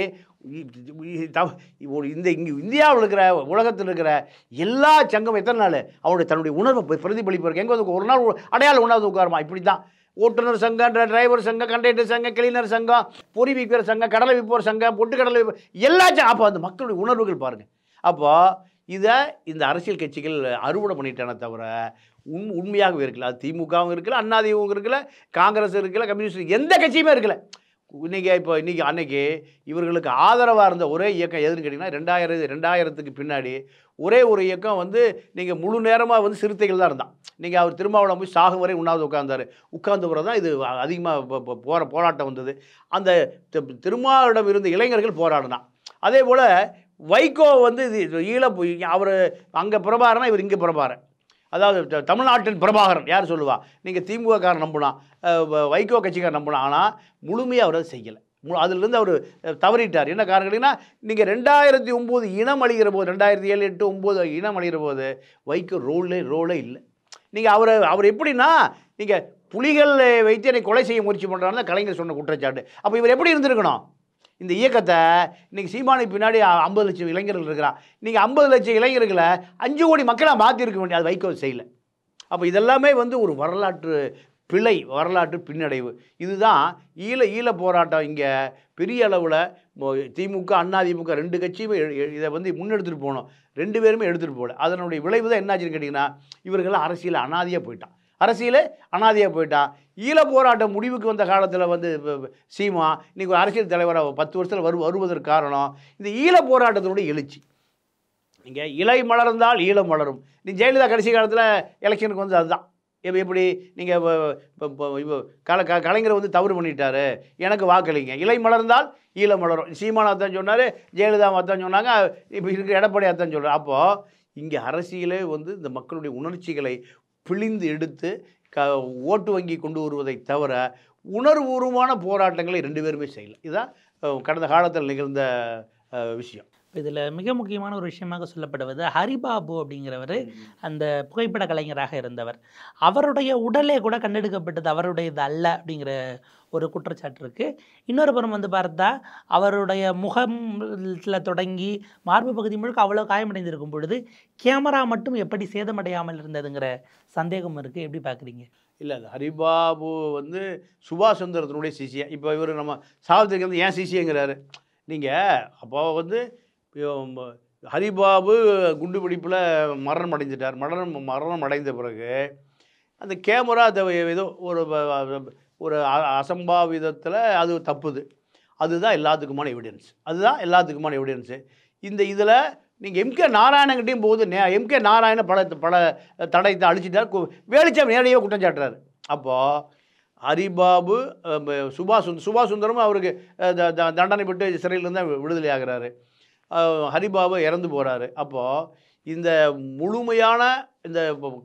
இங்கே இந்தியாவில் இருக்கிற உலகத்தில் இருக்கிற எல்லா சங்கம் எத்தனை நாள் அவருடைய தன்னுடைய உணர்வை பிரதிபலிப்பதற்கு எங்கே வந்து ஒரு நாள் அடையாள உணர்வு உட்காருமா. இப்படி தான் ஓட்டுநர் சங்கம், டிரைவர் சங்கம், கண்டக்டர் சங்கம், கிளீனர் சங்கம், பொறி விற்கிற சங்கம், கடலை விற்போர் சங்கம், பொட்டு கடலை எல்லா அப்போ அந்த மக்களுடைய உணர்வுகள் பாருங்கள். அப்போ இதை இந்த அரசியல் கட்சிகள் அறுவடை பண்ணிட்டானே தவிர உண்மையாகவே இருக்கல. அது திமுகவும் இருக்கல, அண்ணாதிமுகவும் இருக்கல, காங்கிரஸ் இருக்கல, கம்யூனிஸ்ட் எந்த கட்சியுமே இருக்கல. இன்றைக்கி அன்னைக்கு இவர்களுக்கு ஆதரவாக இருந்த ஒரே இயக்கம் எதுன்னு கேட்டிங்கன்னா 2000க்கு பின்னாடி ஒரே ஒரு இயக்கம் வந்து நீங்கள் முழு நேரமாக வந்து சிறுத்தைகள் தான் இருந்தான். நீங்கள் அவர் திருமாவளவன் போய் சாகும் வரை உண்ணாவது உட்கார்ந்த பிறகு தான் இது அதிகமாக போராட்டம் வந்தது. அந்த திருமாவளவனிடம் இருந்த இளைஞர்கள் போராடினான். அதே போல் வைகோ வந்து இது அவர் அங்கே பிரபாகரனா இவர் இங்கே பிரபாகரன். அதாவது தமிழ்நாட்டின் பிரபாகரன் யார் சொல்லுவா? நீங்கள் திமுககாரன் நம்பினா, வைகோ கட்சிக்காரர் நம்பினா. ஆனால் முழுமையாக அவர் அதை செய்யலை. அதிலிருந்து அவர் தவறிட்டார். என்ன காரணம் கேட்டிங்கன்னா, நீங்கள் 2009 இனம் அழிகிற போது, 2007, 8, 9 இனம் அழிகிற போது வைகோ ரோலே இல்லை. நீங்கள் அவர் எப்படின்னா, நீங்கள் புலிகள் வைத்து என்னை கொலை செய்ய முயற்சி பண்ணுறாருன்னு கலைஞர் சொன்ன குற்றச்சாட்டு. அப்போ இவர் எப்படி இருந்திருக்கணும்? இந்த இயக்கத்தை இன்றைக்கி சீமானுக்கு பின்னாடி 50 லட்சம் இளைஞர்கள் இருக்கிறான். நீங்கள் 50 லட்சம் இளைஞர்களை 5 கோடி மக்களாக மாற்றிருக்க வேண்டிய அது வைகோ செய்யலை. அப்போ இதெல்லாமே வந்து ஒரு வரலாற்று பிழை, வரலாற்று பின்னடைவு. இதுதான் ஈழ போராட்டம். இங்கே பெரிய அளவில் திமுக, அண்ணாதிமுக 2 கட்சியுமே இதை வந்து முன்னெடுத்துகிட்டு போகணும். 2 பேருமே எடுத்துகிட்டு போகல. அதனுடைய விளைவு தான் என்னாச்சுன்னு கேட்டிங்கன்னா, இவர்கள் அரசியல் அனாதியாக போயிட்டான். ஈழ போராட்டம் முடிவுக்கு வந்த காலத்தில் வந்து சீமா இன்றைக்கி ஒரு அரசியல் தலைவராக 10 வருஷத்தில் வருவதற்கு காரணம் இந்த ஈழ போராட்டத்தினுடைய எழுச்சி. நீங்கள் இலை மலர்ந்தால் ஈழம் மலரும். நீ ஜெயலலிதா கடைசி காலத்தில் எலெக்ஷனுக்கு வந்து அதுதான். எப்படி நீங்கள் கலைஞரை வந்து தவறு பண்ணிட்டாரு, எனக்கு வாக்களிங்க, இலை மலர்ந்தால் ஈழம் மலரும். சீமானா தான் சொன்னார், ஜெயலலிதா தான் சொன்னாங்க, இப்போ இருக்கிற எடப்பாடியாக தான் சொல்கிறார். அப்போது இங்கே அரசியலே வந்து இந்த மக்களுடைய உணர்ச்சிகளை பிழிந்து எடுத்து ஓட்டு வங்கி கொண்டு வருவதை தவிர உணர்வுபூர்வமான போராட்டங்களை 2 பேருமே செய்யலை. இதுதான் கடந்த காலத்தில் நிகழ்ந்த விஷயம். இதில் மிக முக்கியமான ஒரு விஷயமாக சொல்லப்படுவது ஹரிபாபு அப்படிங்கிறவர் அந்த புகைப்பட கலைஞராக இருந்தவர். அவருடைய உடலே கூட கண்டெடுக்கப்பட்டது அவருடையது அல்ல அப்படிங்கிற ஒரு குற்றச்சாட்டு இருக்குது. இன்னொரு புறம் வந்து பார்த்தா அவருடைய முகத்தில் தொடங்கி மார்பு பகுதி முழுக்க அவ்வளோ காயமடைந்திருக்கும் பொழுது கேமரா மட்டும் எப்படி சேதமடையாமல் இருந்ததுங்கிற சந்தேகம் இருக்குது. எப்படி பார்க்குறீங்க? இல்லை, அது ஹரிபாபு வந்து சுபாஷ் சந்திரத்தினுடைய சிஷியா. இப்போ இவர் நம்ம சாவித்திரிக்கு வந்து ஏன் சிஷியங்கிறாரு. நீங்கள் அப்போ வந்து ஹரிபாபு குண்டுபிடிப்பில் மரணம் அடைஞ்சிட்டார். மரணம் அடைந்த பிறகு அந்த கேமரா ஏதோ ஒரு அசம்பாவிதத்தில் அது தப்புது. அதுதான் எல்லாத்துக்குமான எவிடன்ஸு. இதில் நீங்கள் எம்கே நாராயணங்கிட்டையும் போது எம்கே நாராயண பல தடயத்தை அழிச்சிட்டார். வேலுச்சாமி நேரடியாக குற்றம் சாட்டுறாரு. அப்போது ஹரிபாபு சுபாஷ் சுந்தரமும் அவருக்கு தண்டனை பெற்று சிறையிலிருந்து விடுதலை ஆகிறாரு. ஹரிபாபு இறந்து போகிறாரு. அப்போது இந்த முழுமையான இந்த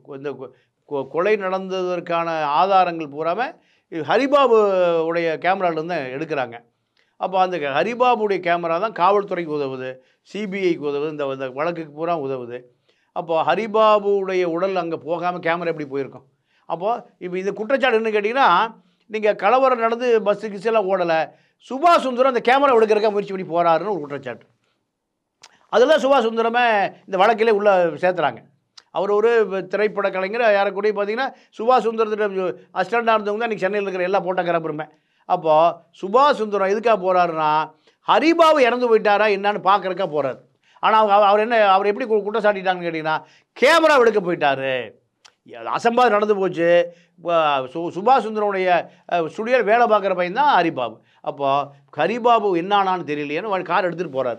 கொலை நடந்ததற்கான ஆதாரங்கள் பூராமல் ஹரிபாபு உடைய கேமராலேருந்து தான் எடுக்கிறாங்க. அப்போ அந்த ஹரிபாபுடைய கேமரா தான் காவல்துறைக்கு உதவுது, சிபிஐக்கு உதவுது, இந்த வழக்குக்கு பூரா உதவுது. அப்போது ஹரிபாபுடைய உடல் அங்கே போகாமல் கேமரா எப்படி போயிருக்கும்? அப்போது இப்போ இந்த குற்றச்சாட்டு என்ன கேட்டிங்கன்னா, நீங்கள் கலவரம் நடந்து பஸ்ஸு கிஸ்ஸெல்லாம் ஓடலை, சுபாஷ் சுந்தரம் அந்த கேமரா எடுக்கிறக்க முயற்சி பண்ணி போகிறாருன்னு ஒரு குற்றச்சாட்டு. அதில் சுபாஷ் சுந்தரமே இந்த வழக்கிலே உள்ளே சேர்த்துறாங்க. அவர் ஒரு திரைப்பட கலைஞர். யாரைக்கூட பார்த்தீங்கன்னா சுபாஷ் சுந்தரத்திட்ட அசிஸ்டண்டாக இருந்தவங்க தான் இன்றைக்கி சென்னையில் இருக்கிற எல்லா போட்டோகிராஃபருமே. அப்போது சுபாஷ் சுந்தரம் எதுக்காக போகிறாருன்னா, ஹரிபாபு இறந்து போயிட்டாரா என்னான்னு பார்க்குறக்கா போகிறார். ஆனால் அவர் எப்படி குற்றம் சாட்டிட்டாங்கன்னு கேட்டிங்கன்னா, கேமரா எடுக்க போயிட்டார், அசம்பாதம் நடந்து போச்சு. சுபாஷ் சுந்தரனுடைய ஸ்டுடியோவில் வேலை பார்க்குற பையன் தான் ஹரிபாபு. அப்போது ஹரிபாபு என்னானான்னு தெரியலையேன்னு கார் எடுத்துகிட்டு போகிறார்.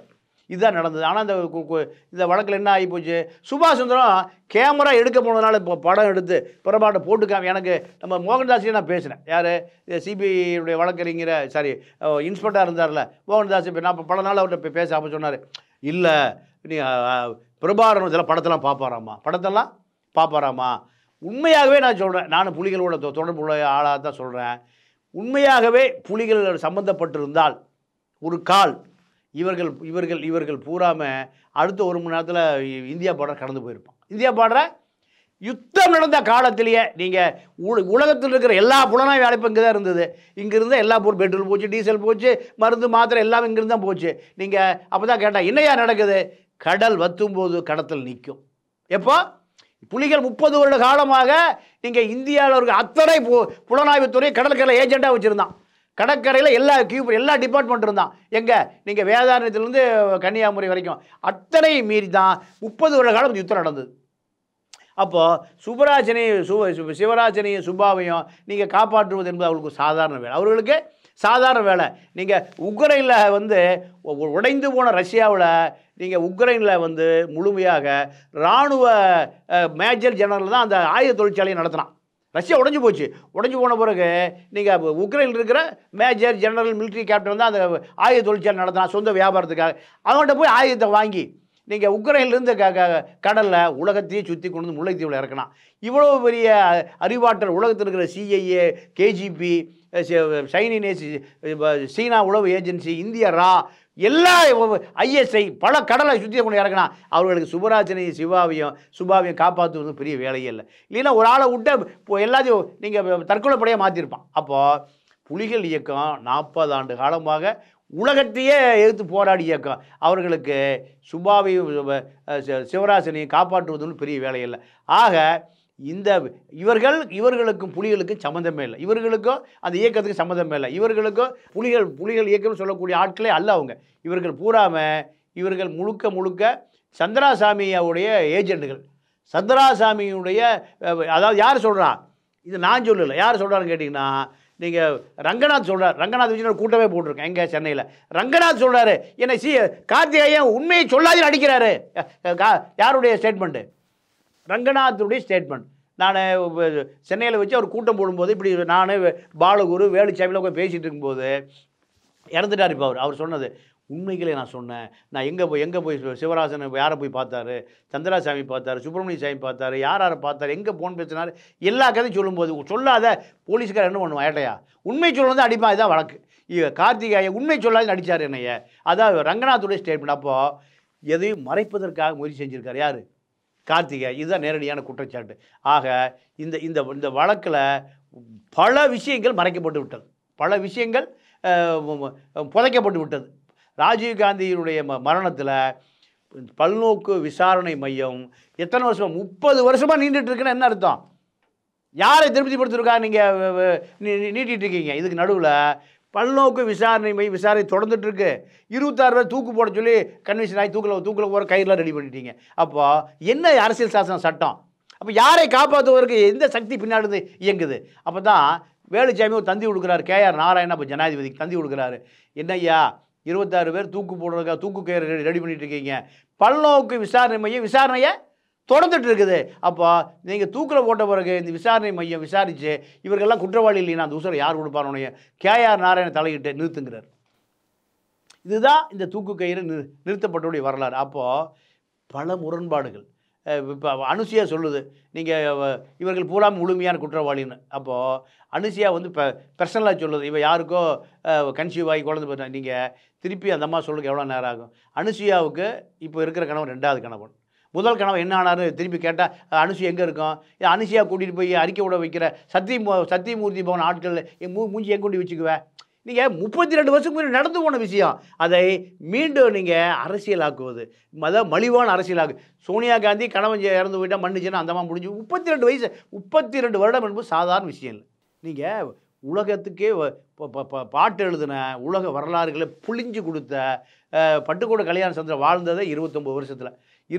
இதுதான் நடந்தது. ஆனால் இந்த வழக்கில் என்ன ஆகி போச்சு, சுபாஷ் சந்திரம் கேமரா எடுக்க போனதுனால இப்போ படம் எடுத்து பிறப்பாட்டை போட்டுக்காம, எனக்கு நம்ம மோகன்தாஸையும் நான் பேசினேன், யார் சிபிஐடைய வழக்கறிஞர் சாரி இன்ஸ்பெக்டராக இருந்தார்ல மோகன்தாஸ், இப்போ நான் பல நாள் அவர்கிட்ட பேச அப்போ சொன்னார், இல்லை நீ பிரபாகரன் இதெல்லாம் படத்தெல்லாம் பார்ப்பாராமா. உண்மையாகவே நான் சொல்கிறேன், நான் புலிகளோட தொடர்புள்ள ஆளாக தான் சொல்கிறேன். உண்மையாகவே புலிகள் சம்மந்தப்பட்டிருந்தால் ஒரு கால் இவர்கள் பூராமல் அடுத்த 1 மணி நேரத்தில் இந்தியா பார்டர் கடந்து போயிருப்பான். இந்தியா பார்டரை யுத்தம் நடந்த காலத்திலேயே நீங்கள் உலகத்தில் இருக்கிற எல்லா புலனாய்வு அழைப்பும் இங்கே தான் இருந்தது. இங்கே இருந்தால் எல்லா பெட்ரோல் போச்சு, டீசல் போச்சு, மருந்து மாத்திரை எல்லாமே இங்கிருந்து தான் போச்சு. நீங்கள் அப்போ தான் கேட்டால் என்னையா நடக்குது, கடல் வத்தும்போது கடத்தல் நிற்கும். எப்போ புலிகள் 30 வருட காலமாக நீங்கள் இந்தியாவில் இருக்க அத்தனை புலனாய்வுத்துறை கடற்கரை ஏஜெண்டாக வச்சுருந்தான். கடற்கரையில் எல்லா டிபார்ட்மெண்ட் இருந்தான். எங்கே நீங்கள் வேதாரண்யத்திலேருந்து கன்னியாகுமரி வரைக்கும் அத்தனையும் மீறி தான் 30 வருட காலம் யுத்தம் நடந்தது. அப்போது சிவராஜனையும் சுபாவையும் நீங்கள் காப்பாற்றுவது என்பது அவர்களுக்கு சாதாரண வேலை. அவர்களுக்கு சாதாரண வேலை. நீங்கள் உக்ரைனில் உடைந்து போன ரஷ்யாவில் நீங்கள் உக்ரைனில் முழுமையாக இராணுவ மேஜர் ஜெனரல் தான் அந்த ஆயுத தொழிற்சாலையை நடத்தினான். ரஷ்யா உடைஞ்சு போன பிறகு நீங்கள் உக்ரைனில் இருக்கிற மேஜர் ஜெனரல் மிலிட்ரி கேப்டன் தான் அந்த ஆயுத தொழிற்சாலை நடத்தினா சொந்த வியாபாரத்துக்காக. அவங்கள்ட்ட போய் ஆயுதத்தை வாங்கி நீங்கள் உக்ரைனிலிருந்து கடலில் உலகத்தையே சுற்றி கொண்டு வந்து முல்லைத்தீவில் இறக்கணும். இவ்வளோ பெரிய அறிவாற்றல் உலகத்தில் இருக்கிற சிஐஏ, கேஜிபி, சீனா உளவு ஏஜென்சி, இந்திய ரா, எல்லா ஐஎஸ்ஐ பல கடலை சுற்றி கொண்டு இறக்கணும். அவர்களுக்கு சுபாவையும் காப்பாற்றுவது பெரிய வேலையே இல்லை. இல்லைன்னா ஒரு ஆளை விட்டு எல்லாத்தையும் நீங்கள் தற்கொலைப்படையாக மாற்றிருப்பான். அப்போது புலிகள் இயக்கம் 40 ஆண்டு காலமாக உலகத்தையே எதிர்த்து போராடிய இயக்கம். அவர்களுக்கு சுபாவையும் சிவராசனையும் காப்பாற்றுவதுன்னு பெரிய வேலையில்லை. ஆக இவர்களுக்கும் புலிகளுக்கும் சம்மந்தமே இல்லை. இவர்களுக்கும் அந்த இயக்கத்துக்கு சம்மந்தமே இல்லை. இவர்களுக்கும் புலிகள் இயக்கம்னு சொல்லக்கூடிய ஆட்களே அல்ல அவங்க. இவர்கள் முழுக்க சந்திராசாமியோடைய ஏஜெண்டுகள். சந்திராசாமியுடைய அதாவது யார் சொல்கிறா, இது நான் சொல்லலை, யார் சொல்கிறான்னு கேட்டிங்கன்னா நீங்கள் ரங்கநாத் சொல்கிறார். ரங்கநாத் வச்சு ஒரு கூட்டமே போட்டிருக்கேன் எங்கே சென்னையில். ரங்கநாத் சொல்கிறாரு, என்னை கார்த்திகேயன் உண்மையை சொல்லாது அடிக்கிறாரு. யாருடைய ஸ்டேட்மெண்ட்டு? ரங்கநாத்துடைய ஸ்டேட்மெண்ட். நான் சென்னையில் வச்சு அவர் கூட்டம் போடும்போது இப்படி நான் பாலகுரு வேலுச்சாமியில் போய் பேசிகிட்டு இருக்கும்போது இறந்துட்டார். இப்போ அவர் சொன்னது உண்மைகளை நான் சொன்னேன். நான் எங்கே போய் சிவராசனை யாரை போய் பார்த்தாரு, சந்திராசாமி பார்த்தாரு, சுப்பிரமணிய சாமி பார்த்தாரு, யாரை பார்த்தாரு, எங்கே ஃபோன் பேசினார், எல்லா கதையும் சொல்லும்போது சொல்லாத போலீஸ்கார் என்ன பண்ணுவான், ஏட்டையா உண்மை சொல்லுறது அடிப்பான். இதுதான் வழக்கு. கார்த்திகேயன் உண்மை சொல்லாது அடித்தார் என்னைய. அதான் ரங்கநாத்துடைய ஸ்டேட்மெண்ட். அப்போது எதையும் மறைப்பதற்காக முயற்சி செஞ்சுருக்கார் யார்? கார்த்திகேயன். இதுதான் நேரடியான குற்றச்சாட்டு. ஆக இந்த வழக்கில் பல விஷயங்கள் மறைக்கப்பட்டு விட்டது, பல விஷயங்கள் புதைக்கப்பட்டு விட்டது. ராஜீவ் காந்தியினுடைய மரணத்தில் பல்நோக்கு விசாரணை மையம் எத்தனை வருஷமா, 30 வருஷமாக நீண்டுட்டு இருக்குன்னு என்ன அர்த்தம்? யாரை திருப்திப்படுத்திருக்கா நீங்கள் நீட்டிகிட்டு இருக்கீங்க? இதுக்கு நடுவில் பல்நோக்கு விசாரணை மையம் விசாரணை தொடர்ந்துட்டு இருக்கு. 26 பேர் தூக்கு போட சொல்லி கன்வின்ஷன் ஆகி தூக்கில் போகிற கையெல்லாம் ரெடி பண்ணிட்டீங்க. அப்போ என்ன அரசியல் சாசனம் சட்டம்? அப்போ யாரை காப்பாற்றுவதற்கு எந்த சக்தி பின்னாடி இயங்குது? அப்போ தான் வேலுச்சாமி ஒரு தந்தி கொடுக்குறாரு, கேஆர் நாராயணன் அப்போ ஜனாதிபதிக்கு தந்தி கொடுக்குறாரு. என்னய்யா 26 பேர் தூக்கு போடுறதுக்காக தூக்கு கயிறு ரெடி பண்ணிட்டு இருக்கீங்க, பல்நோக்கு விசாரணை மையம் விசாரணையை தொடர்ந்துட்டு இருக்குது. அப்போ நீங்கள் தூக்கில் போட்ட பிறகு இந்த விசாரணை மையம் விசாரித்து இவர்களெல்லாம் குற்றவாளி இல்லைன்னா அந்த உசுரை யார் கொடுப்பாருடைய கேஆர் நாராயணன் தலையிட்டு நிறுத்துங்கிறார். இதுதான் இந்த தூக்கு கயிறு நிறுத்தப்பட்டவுடைய வரலாறு. அப்போது பல முரண்பாடுகள். இப்போ அனுசியா சொல்லுது நீங்கள் இவர்கள் பூரா முழுமையான குற்றவாளின்னு. அப்போது அனுசியா பர்சனலாக சொல்லுது, இவ யாருக்கோ கன்சீவ் ஆகி குழந்தை போட்டா. நீங்கள் திருப்பி அந்த அம்மா சொல்லுங்க எவ்வளோ நேரம் ஆகும்? அனுசியாவுக்கு இப்போ இருக்கிற கணவன் 2வது கணவன். முதல் கணவன் என்ன ஆனார் திருப்பி கேட்டால் அனுசியா எங்கே இருக்கும்? அனுசியா கூட்டிகிட்டு போய் அறிக்கை விட வைக்கிற சத்தியமூர்த்தி பவன் ஆட்கள் மூஞ்சி எங்கே கொண்டு வச்சுக்குவேன்? நீங்கள் 32 வருஷத்துக்கு முன்னாடி நடந்து போன விஷயம், அதை மீண்டும் நீங்கள் அரசியலாக்குவது, மலிவான அரசியலாக்கு. சோனியா காந்தி கணவன் இறந்து போயிட்டால் மன்னிச்சுன்னா அந்த மாதிரி முடிஞ்சு 32 வயசு 32 வருடம் என்பது சாதாரண விஷயம் இல்லை. நீங்கள் உலகத்துக்கே பாட்டு எழுதின உலக வரலாறுகளை புளிஞ்சு கொடுத்த பட்டுக்கோட கல்யாண சந்திரன் வாழ்ந்ததை 29 வருஷத்தில்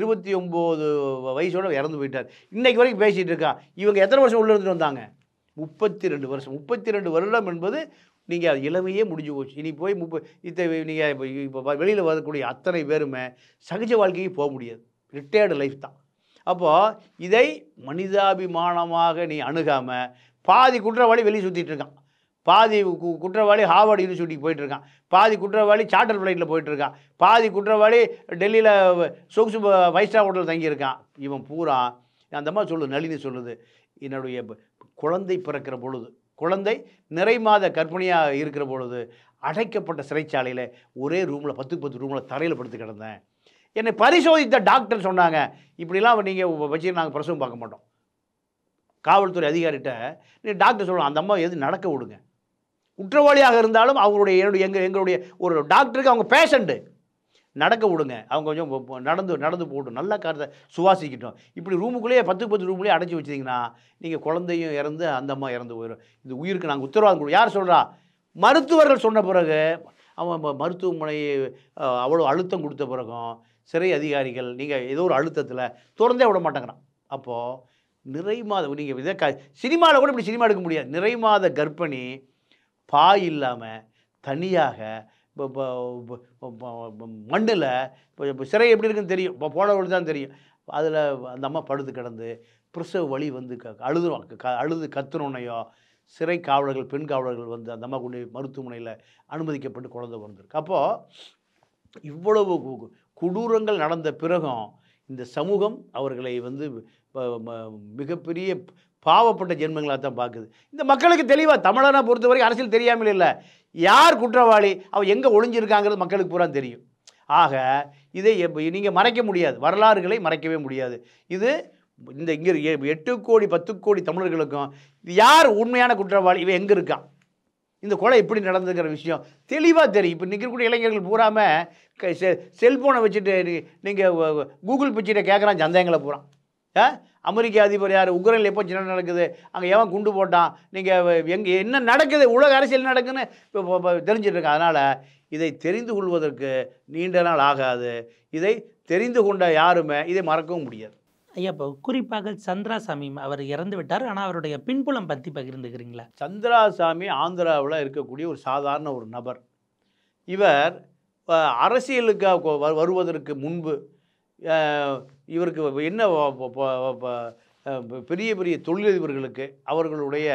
29 வயசோடு இறந்து போயிட்டார். இன்றைக்கு வரைக்கும் பேசிகிட்டு இருக்கான். இவங்க எத்தனை வருஷம் உள்ளே இருந்துட்டு வந்தாங்க? 32 வருஷம். 32 வருடம் என்பது நீங்கள் இளமையே முடிஞ்சு போச்சு. இனி போய் நீங்கள் இப்போ வெளியில் வரக்கூடிய அத்தனை பேருமே சகஜ வாழ்க்கைக்கு போக முடியாது. ரிட்டையர்டு லைஃப் தான். அப்போது இதை மனிதாபிமானமாக நீ அணுகாமல் பாதி குற்றவாளி வெளியே சுற்றிட்டு இருக்கான், பாதி குற்றவாளி ஹார்வர்டு யூனிவர்சிட்டிக்கு போயிட்டுருக்கான், பாதி குற்றவாளி சார்ட்டர் ஃப்ளைட்டில் போயிட்டுருக்கான், பாதி குற்றவாளி டெல்லியில் சொகுசு 5 ஸ்டார் ஹோட்டல் தங்கியிருக்கான். இவன் பூரா அந்த மாதிரி சொல்லுது, நளினி சொல்லுது, என்னுடைய குழந்தை பிறக்கிற பொழுது, குழந்தை நிறைமாத கர்ப்பிணியாக இருக்கிற பொழுது அடைக்கப்பட்ட சிறைச்சாலையில் ஒரே ரூமில் 10 ரூமில் தரையில் படுத்து கிடந்தேன். என்னை பரிசோதித்த டாக்டர் சொன்னாங்க, இப்படிலாம் நீங்கள் வச்சு நாங்கள் பிரசவம் பார்க்க மாட்டோம். காவல்துறை அதிகாரிகிட்ட நீ டாக்டர் சொல்லலாம், அந்த அம்மா எது நடக்க விடுங்க. குற்றவாளியாக இருந்தாலும் அவங்களுடைய எங்களுடைய ஒரு டாக்டருக்கு அவங்க பேஷண்ட்டு, நடக்க விடுங்க, அவங்க கொஞ்சம் நடந்து போகட்டும், நல்ல காரத்தை சுவாசிக்கிட்டோம். இப்படி ரூமுக்குள்ளேயே 10 ரூமுக்குள்ளேயே அடைச்சி வச்சிங்கன்னா நீங்கள் குழந்தையும் இறந்து அந்த அம்மா இறந்து போயிடும். இந்த உயிருக்கு நாங்கள் உத்தரவாதம் கொடுவோம். யார் சொல்கிறா? மருத்துவர்கள் சொன்ன பிறகு, அவன் மருத்துவமனை அவ்வளோ அழுத்தம் கொடுத்த பிறகும் சிறை அதிகாரிகள் நீங்கள் ஏதோ ஒரு அழுத்தத்தில் திறந்தே விட மாட்டேங்கிறான். அப்போது நிறைமாத நீங்கள் இதை சினிமாவில் கூட இப்படி சினிமா எடுக்க முடியாது. நிறைமாத கர்ப்பிணி பாய் இல்லாமல் தனியாக மண்ணில் இப்போ சிறை எப்படி இருக்குன்னு தெரியும், இப்போ போனவங்களுக்கு தான் தெரியும். அதில் அந்த அம்மா படுத்து கிடந்து பிரசவ வலி வந்து அழுது கத்துனோன்னையோ சிறை காவலர்கள், பெண் காவலர்கள் வந்து அந்த அம்மா கொண்டு மருத்துவமனையில் அனுமதிக்கப்பட்டு குழந்தை பிறந்திருக்கு. அப்போது இவ்வளவு கொடூரங்கள் நடந்த பிறகும் இந்த சமூகம் அவர்களை வந்து மிகப்பெரிய பாவப்பட்ட ஜென்மங்களாக தான் பார்க்குது. இந்த மக்களுக்கு தெளிவாக தமிழனை பொறுத்தவரைக்கும் அரசியல் தெரியாமல் இல்லை, யார் குற்றவாளி அவன் எங்கே ஒளிஞ்சிருக்காங்கிறது மக்களுக்கு பூரா தெரியும். ஆக இதை நீங்கள் மறைக்க முடியாது, வரலாறுகளை மறைக்கவே முடியாது. இது இந்த இங்கே 8 கோடி 10 கோடி தமிழர்களுக்கும் யார் உண்மையான குற்றவாளி, இவன் எங்கே இருக்கான், இந்த கொலை எப்படி நடந்துக்கிற விஷயம் தெளிவாக தெரியும். இப்போ நிற்கக்கூடிய இளைஞர்கள் பூராமல் செல்ஃபோனை வச்சுட்டு நீங்கள் கூகுள் பிச்சிட்ட கேட்குறான் சந்தேகங்களை பூரா. அமெரிக்க அதிபர் யார், உக்ரைனில் எப்போ சின்ன நடக்குது, அங்கே எவன் குண்டு போட்டான், நீங்கள் எங்கே என்ன நடக்குது, உலக அரசியல் நடக்குன்னு இப்போ தெரிஞ்சிட்ருக்கேன். அதனால் இதை தெரிந்து கொள்வதற்கு நீண்ட நாள் ஆகாது. இதை தெரிந்து கொண்ட யாருமே இதை மறக்கவும் முடியாது. ஐயா, இப்போ குறிப்பாக சந்திராசாமி அவர் இறந்து விட்டார், ஆனால் அவருடைய பின்புலம் பற்றி பகிர்ந்துக்கிறீங்களா? சந்திராசாமி ஆந்திராவில் இருக்கக்கூடிய ஒரு சாதாரண ஒரு நபர். இவர் அரசியலுக்கு வருவதற்கு முன்பு இவருக்கு என்ன பெரிய பெரிய தொழிலதிபர்களுக்கு அவர்களுடைய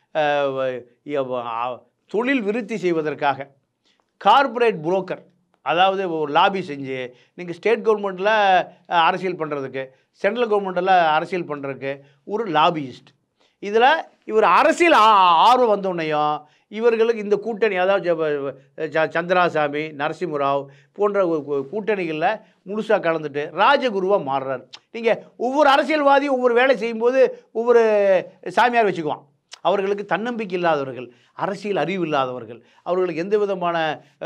தொழில் விருத்தி செய்வதற்காக கார்ப்பரேட் புரோக்கர், அதாவது ஒரு லாபி செஞ்சு நீங்கள் ஸ்டேட் கவர்மெண்ட்டில் அரசியல் பண்ணுறதுக்கு, சென்ட்ரல் கவர்மெண்ட்டில் அரசியல் பண்ணுறதுக்கு ஒரு லாபியிஸ்ட். இதில் இவர் அரசியல் ஆர்வம் வந்தோடனையும் இவர்களுக்கு இந்த கூட்டணி, அதாவது சந்திராசாமி, நரசிம்மராவ் போன்ற கூட்டணிகளில் முழுசாக கலந்துட்டு ராஜகுருவாக மாறுறார். நீங்கள் ஒவ்வொரு அரசியல்வாதியும் ஒவ்வொரு வேலை செய்யும்போது ஒவ்வொரு சாமியார் வச்சுக்குவான். அவர்களுக்கு தன்னம்பிக்கை இல்லாதவர்கள், அரசியல் அறிவு இல்லாதவர்கள், அவர்களுக்கு எந்த விதமான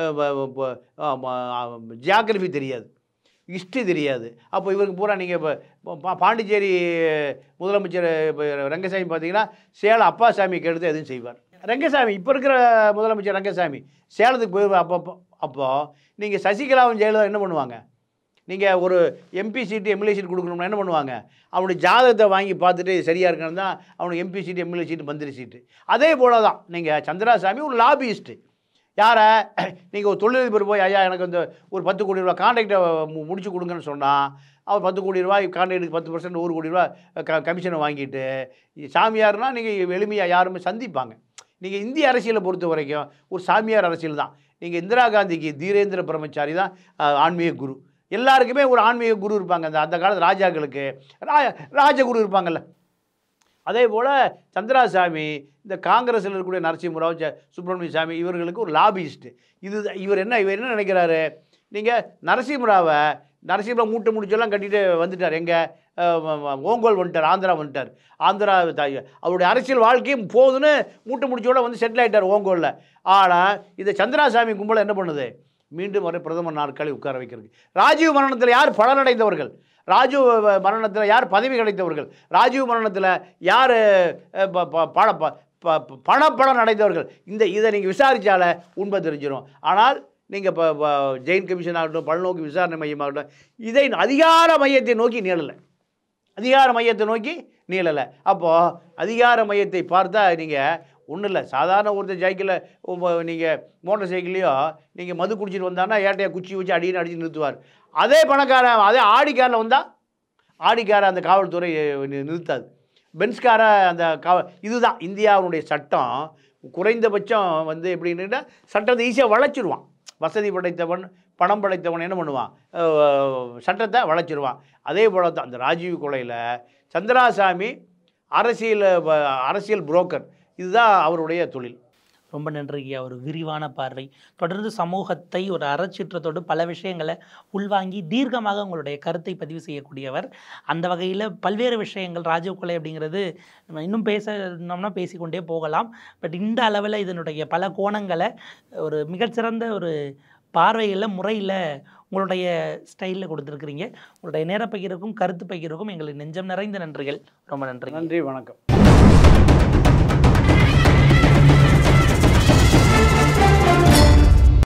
ஜியாகிரபி தெரியாது, ஹிஸ்ட்ரி தெரியாது. அப்போ இவருக்கு பூரா நீங்கள் இப்போ பாண்டிச்சேரி முதலமைச்சர் ரங்கசாமி பார்த்தீங்கன்னா சேலம் அப்பாசாமிக்கு எடுத்து எதுவும் செய்வார். ரங்கசாமி இப்போ இருக்கிற முதலமைச்சர் ரங்கசாமி சேலத்துக்கு போயிடுவார் அப்போது நீங்கள் சசிகலாவும் ஜெயலலிதா என்ன பண்ணுவாங்க, நீங்கள் ஒரு எம்பி சீட்டு எம்எல்ஏ சீட் கொடுக்கணும்னா என்ன பண்ணுவாங்க, அவனுடைய ஜாதகத்தை வாங்கி பார்த்துட்டு சரியாக இருக்கணும் தான் அவனுக்கு எம்பி சீட்டு எம்எல்ஏ சீட்டு மந்திரி சீட்டு. அதே போல தான் நீங்கள் சந்திராசாமி ஒரு லாபியிஸ்ட்டு. யாரை நீங்கள் ஒரு தொழிலதிபர் போய் ஐயா எனக்கு வந்து ஒரு 10 கோடி ரூபா கான்ட்ராக்டை முடிச்சு கொடுங்கன்னு சொன்னால் அவர் 10 கோடி ரூபாய் கான்ட்ராக்டுக்கு 10% 1 கோடி ரூபா கமிஷனை வாங்கிட்டு சாமியார்னால் நீங்கள் எளிமையாக யாருமே சந்திப்பாங்க. நீங்கள் இந்திய அரசியலை பொறுத்த வரைக்கும் ஒரு சாமியார் அரசியல் தான். நீங்கள் இந்திரா காந்திக்கு தீரேந்திர பிரம்மச்சாரி தான் ஆன்மீக குரு. எல்லாருக்குமே ஒரு ஆன்மீக குரு இருப்பாங்க. அந்த காலத்து ராஜாக்களுக்கு ராஜகுரு இருப்பாங்கல்ல. அதே போல் சந்திராசாமி இந்த காங்கிரஸில் இருக்கக்கூடிய நரசிம்மராவ், சுப்பிரமணிய சாமி இவர்களுக்கு ஒரு லாபியிஸ்ட்டு. இவர் என்ன நினைக்கிறாரு, நீங்கள் நரசிம்மராவ் மூட்டை முடிச்செல்லாம் கட்டிட்டு வந்துட்டார். எங்கே ஓங்கோல் வந்துட்டார், ஆந்திரா வந்துட்டார். ஆந்திரா அவருடைய அரசியல் வாழ்க்கையும் போதுன்னு மூட்டை முடிச்சோட வந்து செட்டில் ஆகிட்டார் ஓங்கோலில். ஆனால் இந்த சந்திராசாமி கும்பலை என்ன பண்ணுது, மீண்டும் வரை பிரதமர் நாற்காலி உட்கார வைக்கிறது. ராஜீவ் மரணத்தில் யார் பலனடைந்தவர்கள், ராஜீவ் மரணத்தில் யார் பதவி கிடைத்தவர்கள், ராஜீவ் மரணத்தில் யார் பணப்பலன் அடைந்தவர்கள், இதை நீங்கள் விசாரித்தால உண்மை தெரிஞ்சிடும். ஆனால் நீங்கள் இப்போ ஜெயின் கமிஷன் ஆகட்டும், பல்நோக்கு விசாரணை மையமாகட்டும், இதை அதிகார மையத்தை நோக்கி நீளலை. அப்போது அதிகார மையத்தை பார்த்தா நீங்கள் ஒன்றும் இல்லை, சாதாரண ஒருத்தர் சைக்கிளில் நீங்கள் மோட்டார் சைக்கிள்லையோ நீங்கள் மது குடிச்சிட்டு வந்தான்னா ஏட்டையை குச்சி வச்சு அடிச்சு நிறுத்துவார். அதே பணக்காரன் அதே ஆடிக்காரில் வந்தால் ஆடிக்கார அந்த காவல்துறை நிறுத்தாது. பென்ஸ்கார அந்த இதுதான் இந்தியாவுடைய சட்டம். குறைந்தபட்சம் எப்படின்னா சட்டத்தை ஈஸியாக வளைச்சிருவான். வசதி படைத்தவன் பணம் படைத்தவன் என்ன பண்ணுவான், சட்டத்தை வளைச்சிருவான். அதே போல தான் அந்த ராஜீவ் கொலையில் சந்திராசாமி அரசியல் புரோக்கர், இதுதான் அவருடைய தொழில். ரொம்ப நன்றிங்க. ஒரு விரிவான பார்வை. தொடர்ந்து சமூகத்தை ஒரு அறச்சீற்றத்தோடு பல விஷயங்களை உள்வாங்கி தீர்க்கமாக உங்களுடைய கருத்தை பதிவு செய்யக்கூடியவர். அந்த வகையில் பல்வேறு விஷயங்கள் ராஜீவ் கொலை அப்படிங்கிறது நம்ம இன்னும் பேசணும்னா பேசிக்கொண்டே போகலாம். பட் இந்த அளவில் இதனுடைய பல கோணங்களை ஒரு மிகச்சிறந்த ஒரு பார்வையில் முறையில் உங்களுடைய ஸ்டைலில் கொடுத்துருக்குறீங்க. உங்களுடைய நேர பகிர்வுக்கும் கருத்து பகிர்வுக்கும் எங்களுக்கு நெஞ்சம் நிறைந்த நன்றிகள். ரொம்ப நன்றி. நன்றி, வணக்கம்.